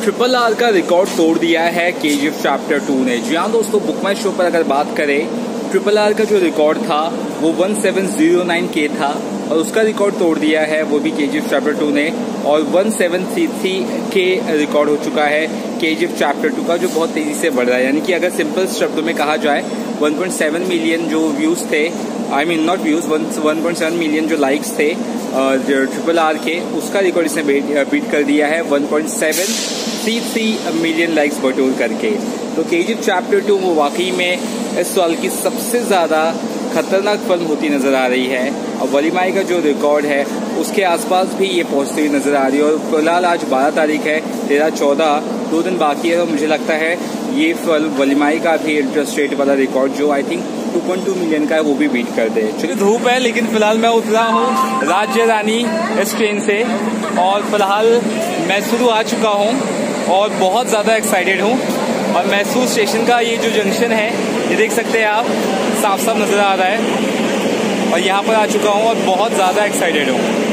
Triple R का record तोड़ दिया है केजीएफ चैप्टर 2 ने। जी हाँ दोस्तों, बुक माई शो पर अगर बात करें, ट्रिपल आर का जो रिकॉर्ड था वो 1709K था और उसका रिकॉर्ड तोड़ दिया है वो भी केजीएफ चैप्टर 2 ने, और 1733K रिकॉर्ड हो चुका है केजीएफ चैप्टर 2 का, जो बहुत तेजी से बढ़ रहा है। यानी कि अगर सिंपल शब्दों में कहा जाए 1.7 मिलियन जो व्यूज थे, I mean not views, 1.7 million जो लाइक्स थे ट्रिपल आर के, उसका रिकॉर्ड इसने बीट कर दिया है 1.733 मिलियन लाइक्स बटोर करके। तो केजीएफ चैप्टर 2 वो वाकई में इस साल की सबसे ज़्यादा खतरनाक फिल्म होती नजर आ रही है, और वलीमाई का जो रिकॉर्ड है उसके आसपास भी ये पहुंचती हुई नजर आ रही है। और फिलहाल आज 12 तारीख है, 13-14 2 दिन बाकी है, तो मुझे लगता है ये फिल्म वलीमाई का भी इंटरेस्ट रेट वाला रिकॉर्ड जो आई थिंक 2.2 मिलियन का है वो भी बीट कर दे। चलिए, धूप है लेकिन फिलहाल मैं उतरा हूँ राज्य रानी इस ट्रेन से, और फिलहाल मैसूर आ चुका हूँ और बहुत ज़्यादा एक्साइटेड हूँ। और मैसूर स्टेशन का ये जो जंक्शन है ये देख सकते हैं आप, साफ साफ नजर आ रहा है, और यहाँ पर आ चुका हूँ और बहुत ज़्यादा एक्साइटेड हूँ।